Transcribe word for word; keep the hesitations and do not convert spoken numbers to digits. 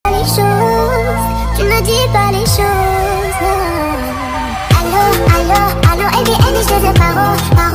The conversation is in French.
Les choses, tu ne dis pas les choses. Allô, allô, allô, Eddie, Eddie, je te parle.